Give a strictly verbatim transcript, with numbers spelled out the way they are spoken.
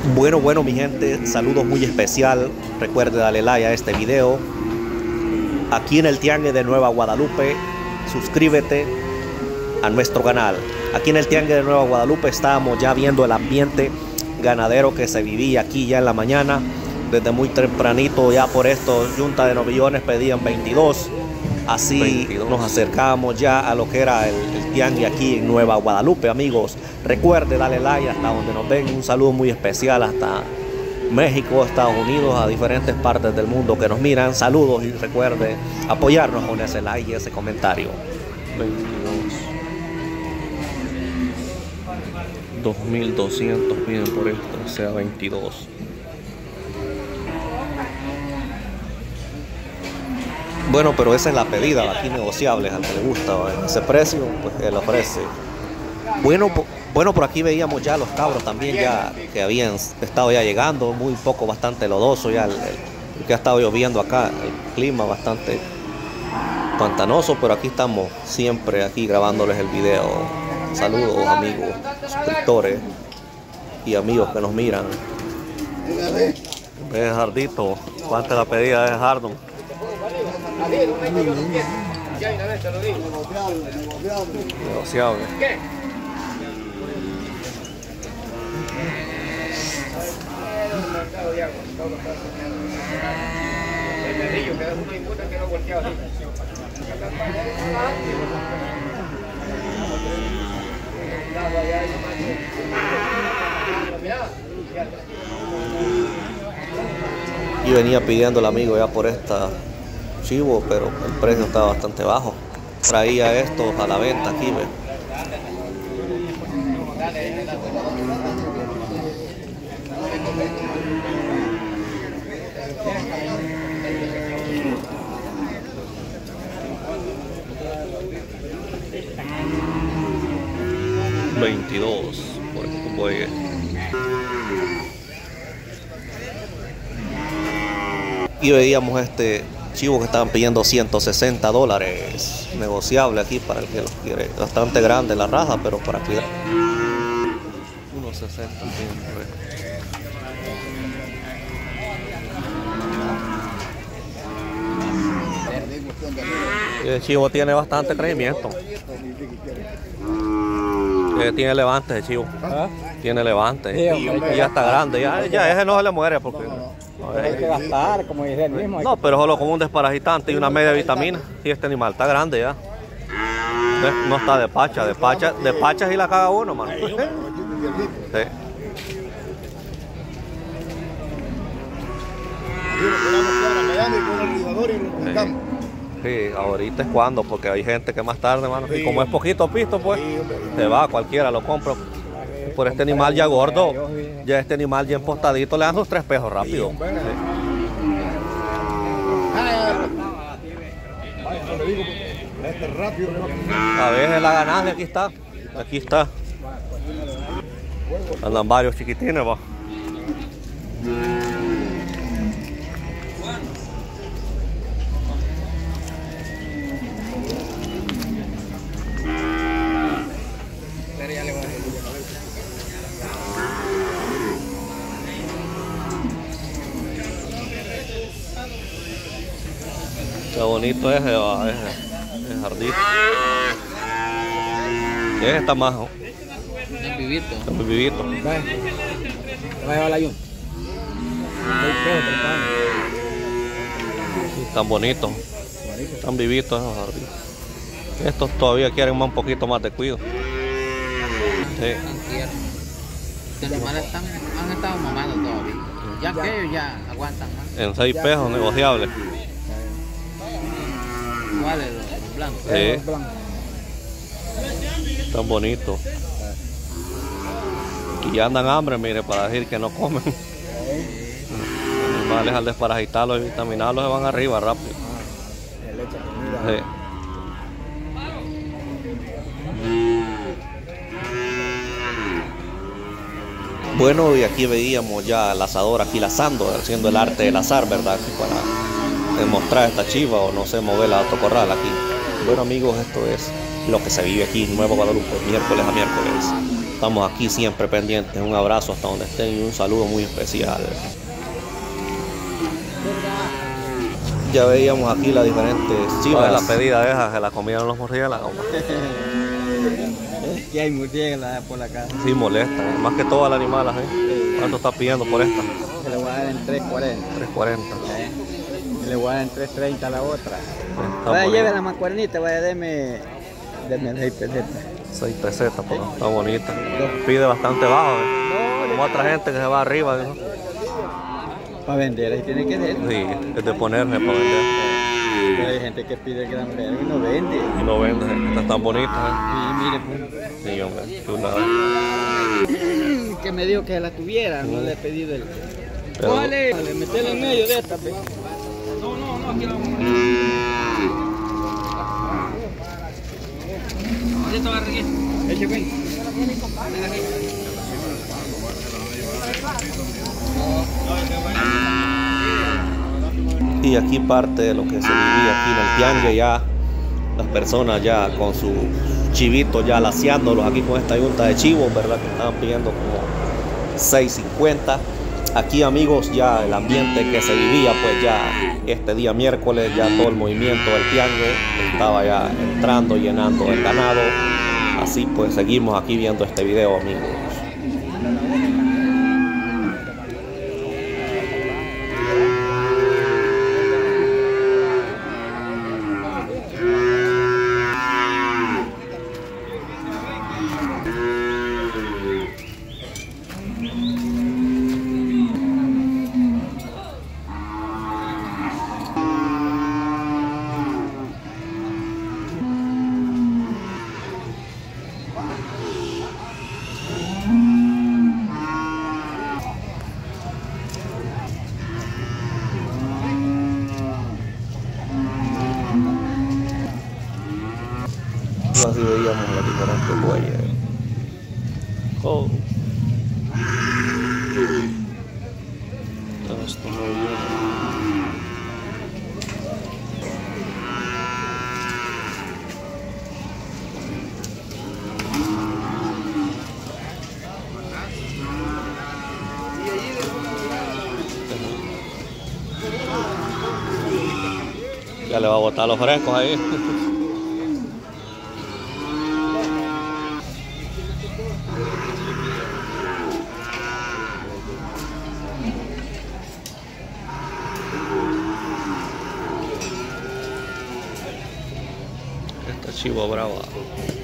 Bueno, bueno, mi gente, saludos muy especial. Recuerde darle like a este video. Aquí en el Tianguis de Nueva Guadalupe, suscríbete a nuestro canal. Aquí en el Tianguis de Nueva Guadalupe estábamos ya viendo el ambiente ganadero que se vivía aquí ya en la mañana. Desde muy tempranito, ya por esto, Junta de Novillones pedían veintidós. Así veintidós. Nos acercamos ya a lo que era el, el Tianguis aquí en Nueva Guadalupe, amigos. Recuerde darle like hasta donde nos ven. Un saludo muy especial hasta México, Estados Unidos, a diferentes partes del mundo que nos miran. Saludos y recuerde apoyarnos con ese like y ese comentario. veintidós. dos mil doscientos piden por esto, o sea veintidós. Bueno, pero esa es la pedida, aquí negociable, al que le gusta ese precio, pues él ofrece. Bueno, bueno, por aquí veíamos ya los cabros también ya que habían estado ya llegando, muy poco, bastante lodoso ya, el, el que ha estado lloviendo acá, el clima bastante pantanoso, pero aquí estamos siempre aquí grabándoles el video. Saludos amigos, suscriptores y amigos que nos miran. Es Jardito, ¿cuánto es la pedida de Jardón? Negociable. ¿Qué? Y venía pidiendo el amigo ya por esta chivo, pero el precio está bastante bajo. Traía estos a la venta aquí, ¿ve? veintidós por estos bueyes. Y veíamos este chivo que estaban pidiendo ciento sesenta dólares, negociable aquí para el que los quiere. Bastante grande la raza, pero para cuidar. uno sesenta. El chivo tiene bastante crecimiento. Eh, tiene levante el chivo. ¿Ah? Tiene levante. Sí, y ya está grande. Ya, ya ese no se le muere porque. Hay que gastar, como dice el mismo. No, pero solo con un desparasitante y una media vitamina. Y este animal está grande ya. No está de pacha, de pacha, de pacha si la caga uno, mano. Sí. Sí, ahorita es cuando, porque hay gente que más tarde, mano. Y como es poquito pisto, pues, se va, cualquiera lo compra. Por este animal ya gordo, ya este animal ya empostadito, le dan sus tres pesos rápido. Sí. A veces la ganancia, aquí está, aquí está. Andan varios chiquitines, va. Qué bonito ese, va, ese, ese jardín. Ese está más. Está vivito. Está muy vivito. Va a llevar la yun. Están bonitos. Están vivitos esos jardines. Estos todavía quieren más un poquito más de cuidado. Sí. Los animales están, han estado mamando todavía. Ya que ellos ya aguantan más. En seis pesos negociables. ¿Cuáles? Los blancos. Sí. Están bonitos. Y ya andan hambre, mire, para decir que no comen. Los animales al desparasitarlos y vitaminarlos se van arriba rápido. Sí. Bueno, y aquí veíamos ya el asador aquí lazando, haciendo el arte del azar, ¿verdad? Para demostrar esta chiva o no sé, mover la autocorral aquí. Bueno amigos, esto es lo que se vive aquí en Nueva Guadalupe, miércoles a miércoles. estamos aquí siempre pendientes. Un abrazo hasta donde estén y un saludo muy especial. Ya veíamos aquí las diferentes chivas. La pedida esa, se la comieron los murciélagos. Es que hay murciélagos por la casa. Sí, molesta, más que todo al animal así. ¿Cuánto está pidiendo por esta? Se le voy a dar en tres cuarenta. tres cuarenta. Y le voy a dar en tres treinta a la otra. Está Vaya, bonita. lleve la mancuernita, vaya, deme, deme seis pesetas. seis pesetas, pero está bonita. Pide bastante bajo, ¿eh? Como otra gente que se va arriba, ¿no? Para vender, ahí tiene que ser. Sí, es de ponerse para vender. Pero hay gente que pide gran verga y no vende. Y no vende, estas están bonitas, ¿eh? Y mire, pues, Sí, hombre, chulada. que me dijo que la tuviera, no le he pedido el... Pero- Vale, vale, metela en medio de esta, pues. No, no, no, aquí la vamos a poner. Ahorita va a reír. Eche, ven. Ven aquí. Y aquí parte de lo que se vivía aquí en el tiangue, ya las personas ya con sus chivitos ya laciándolos aquí con esta yunta de chivos, ¿verdad? Que estaban pidiendo como seis cincuenta. Aquí, amigos, ya el ambiente que se vivía, pues ya este día miércoles ya todo el movimiento del tiangue estaba ya entrando, llenando el ganado. Así pues seguimos aquí viendo este video, amigos. Así veíamos las diferentes bueyes. Oh. Todo esto muy bien. Ya le va a botar los frescos ahí. Esta chiva brava.